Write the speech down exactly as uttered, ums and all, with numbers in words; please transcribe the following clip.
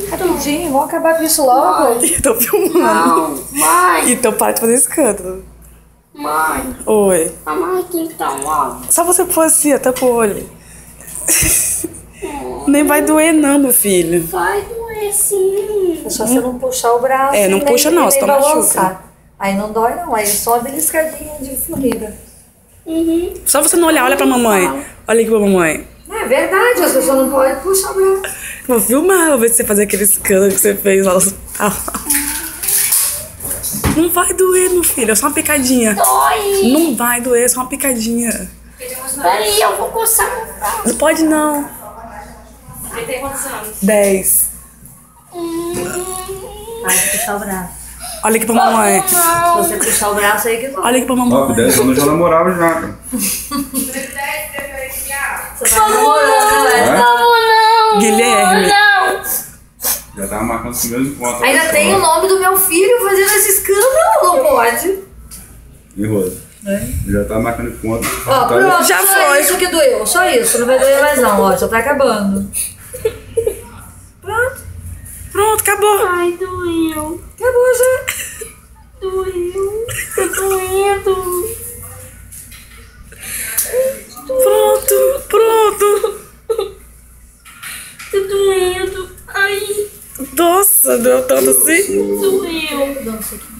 Rapidinho, vamos acabar com isso logo. Eu tô filmando. Não, mãe. Então para de fazer escândalo. Mãe. Oi. A mãe tem que estar logo. Só você for assim, até pro olho. Nem vai doer não, meu filho. Vai doer sim. É só você não puxar o braço. É, não nem, puxa não, nem senão balançar. machuca. Aí não dói não, aí só beliscadinha de formiga. Uhum. Só você não olhar, olha pra mamãe. Olha aqui pra mamãe. É verdade, as pessoas não podem puxar o braço. Vou filmar, vou ver se você fazer aquele escândalo que você fez lá no hospital. Não vai doer, meu filho, é só uma picadinha. Dói. Não vai doer, é só uma picadinha. Peraí, eu vou coçar meu braço. Não pode não. Ele tem quantos anos? Dez. Vai puxar o braço. Olha aqui pra mamãe. Se você puxar o braço aí que dói. Olha aqui pra Ó, com mamãe. dez anos eu já namorava já, cara. Você tá namorando, né? É? Não, não. Guilherme. Não. Já tava marcando os primeiros encontros. Ainda tem o nome do meu filho fazendo esse escândalo, não pode. E Rosa? Eu já tava marcando encontro. Ó, Tá- pronto, Já só foi. isso que doeu, só isso, não vai doer mais não, ó, já tá acabando. Pronto, Pronto, acabou. Ai, doeu. acabou já. Doeu. Tá doendo. Pronto, pronto. Tá doendo. Ai, Nossa, deu tanto assim. doeu. Não sei o que.